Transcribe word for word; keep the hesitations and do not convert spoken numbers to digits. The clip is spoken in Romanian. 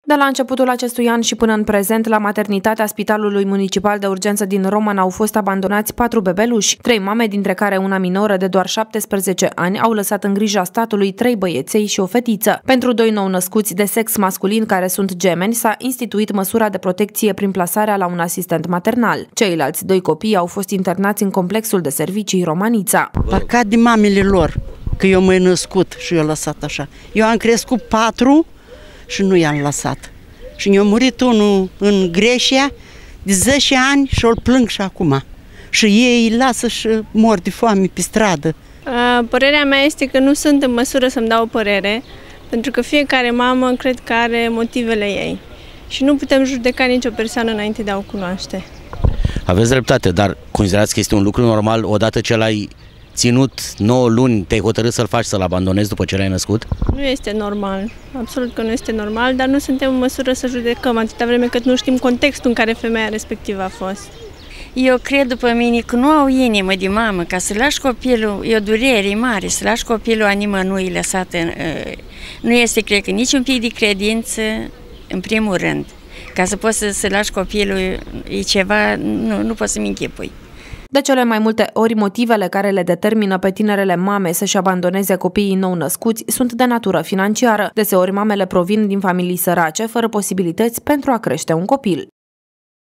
De la începutul acestui an și până în prezent, la maternitatea Spitalului Municipal de Urgență din Roman au fost abandonați patru bebeluși. Trei mame, dintre care una minoră de doar șaptesprezece ani, au lăsat în grija statului trei băieței și o fetiță. Pentru doi nou-născuți de sex masculin care sunt gemeni, s-a instituit măsura de protecție prin plasarea la un asistent maternal. Ceilalți doi copii au fost internați în complexul de servicii Romanița. Parcat de mamele lor, că eu m-am născut și eu lăsat așa. Eu am crescut patru și nu i-am lăsat. Și mi-a murit unul în Grecia de zece ani și îl plâng și acum. Și ei îi lasă și mor de foame pe stradă. Părerea mea este că nu sunt în măsură să-mi dau o părere, pentru că fiecare mamă cred că are motivele ei. Și nu putem judeca nicio persoană înainte de a o cunoaște. Aveți dreptate, dar considerați că este un lucru normal odată ce l-ai ținut nouă luni, te-ai hotărât să-l faci, să-l abandonezi după ce l-ai născut? Nu este normal, absolut că nu este normal, dar nu suntem în măsură să judecăm atâta vreme cât nu știm contextul în care femeia respectivă a fost. Eu cred după mine că nu au inimă de mamă, ca să lași copilul, e o durere mare, să lași copilul a nimănui lăsat, în, nu este, cred că, nici un pic de credință, în primul rând. Ca să poți să, să lași copilul, e ceva, nu, nu poți să-mi închipui. De cele mai multe ori, motivele care le determină pe tinerele mame să-și abandoneze copiii nou-născuți sunt de natură financiară. Deseori mamele provin din familii sărace, fără posibilități pentru a crește un copil.